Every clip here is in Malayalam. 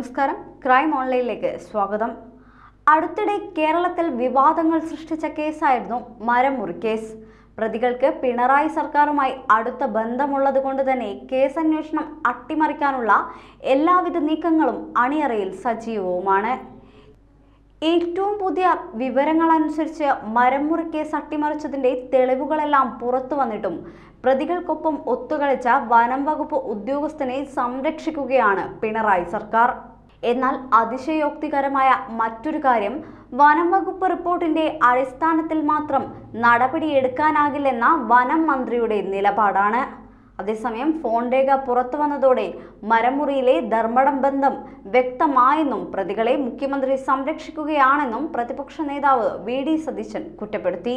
നമസ്കാരം, ക്രൈം ഓൺലൈനിലേക്ക് സ്വാഗതം. അടുത്തിടെ കേരളത്തിൽ വിവാദങ്ങൾ സൃഷ്ടിച്ച കേസായിരുന്നു മരമുറി കേസ്. പ്രതികൾക്ക് പിണറായി സർക്കാരുമായി അടുത്ത ബന്ധമുള്ളത് കൊണ്ട് തന്നെ കേസന്വേഷണം അട്ടിമറിക്കാനുള്ള എല്ലാവിധ നീക്കങ്ങളും അണിയറയിൽ സജീവവുമാണ്. ഏറ്റവും പുതിയ വിവരങ്ങളനുസരിച്ച് മരമുറി കേസ് അട്ടിമറിച്ചതിന്റെ തെളിവുകളെല്ലാം പുറത്തു വന്നിട്ടും പ്രതികൾക്കൊപ്പം ഒത്തുകളിച്ച വനം വകുപ്പ് ഉദ്യോഗസ്ഥനെ സംരക്ഷിക്കുകയാണ് പിണറായി സർക്കാർ. എന്നാൽ അതിശയോക്തികരമായ മറ്റൊരു കാര്യം, വനം വകുപ്പ് റിപ്പോർട്ടിന്റെ അടിസ്ഥാനത്തിൽ മാത്രം നടപടിയെടുക്കാനാകില്ലെന്ന വനം മന്ത്രിയുടെ നിലപാടാണ്. അതേസമയം ഫോൺ രേഖ പുറത്തു വന്നതോടെ മരമുറിയിലെ ധർമ്മടം ബന്ധം വ്യക്തമായെന്നും പ്രതികളെ മുഖ്യമന്ത്രി സംരക്ഷിക്കുകയാണെന്നും പ്രതിപക്ഷ നേതാവ് VD സതീശൻ കുറ്റപ്പെടുത്തി.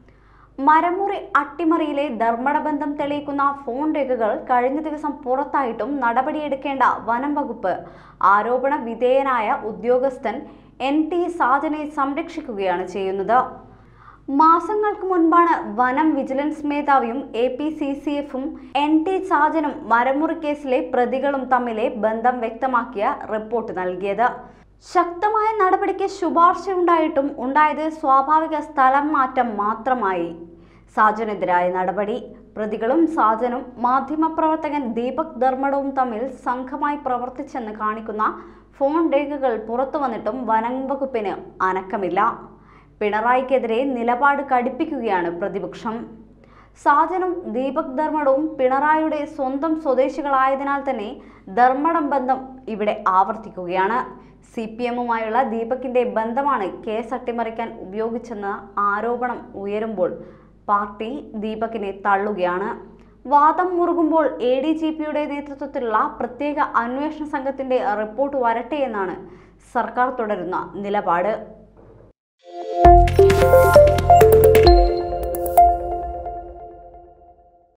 മരമുറി അട്ടിമറിയിലെ ധർമ്മടബന്ധം തെളിയിക്കുന്ന ഫോൺ രേഖകൾ കഴിഞ്ഞ ദിവസം പുറത്തായിട്ടും നടപടിയെടുക്കേണ്ട വനം വകുപ്പ് ആരോപണ വിധേയനായ ഉദ്യോഗസ്ഥൻ NT സാജനെ സംരക്ഷിക്കുകയാണ് ചെയ്യുന്നത്. മാസങ്ങൾക്ക് മുൻപാണ് വനം വിജിലൻസ് മേധാവിയും APCCFും NT സാജനും മരമുറി കേസിലെ പ്രതികളും തമ്മിലെ ബന്ധം വ്യക്തമാക്കിയ റിപ്പോർട്ട് നൽകിയത്. ശക്തമായ നടപടിക്ക് ശുപാർശയുണ്ടായിട്ടും ഉണ്ടായത് സ്വാഭാവിക സ്ഥലം മാറ്റം മാത്രമായി. സാജനെതിരായ നടപടി, പ്രതികളും സാജനും മാധ്യമപ്രവർത്തകൻ ദീപക് ധർമ്മടവും തമ്മിൽ സംഘമായി പ്രവർത്തിച്ചെന്ന് കാണിക്കുന്ന ഫോൺ രേഖകൾ പുറത്തു വന്നിട്ടും വനം വകുപ്പിന് അനക്കമില്ല. പിണറായിക്കെതിരെ നിലപാട് കടുപ്പിക്കുകയാണ് പ്രതിപക്ഷം. സാജനും ദീപക് ധർമ്മടവും പിണറായിയുടെ സ്വന്തം സ്വദേശികളായതിനാൽ തന്നെ ധർമ്മടം ബന്ധം ഇവിടെ ആവർത്തിക്കുകയാണ്. CPMുമായുള്ള ദീപകിന്റെ ബന്ധമാണ് കേസ് അട്ടിമറിക്കാൻ ഉപയോഗിച്ചെന്ന ആരോപണം ഉയരുമ്പോൾ പാർട്ടി ദീപകിനെ തള്ളുകയാണ്. വാദം മുറുകുമ്പോൾ ADGPയുടെ നേതൃത്വത്തിലുള്ള പ്രത്യേക അന്വേഷണ സംഘത്തിന്റെ റിപ്പോർട്ട് വരട്ടെ എന്നാണ് സർക്കാർ തുടരുന്ന നിലപാട്.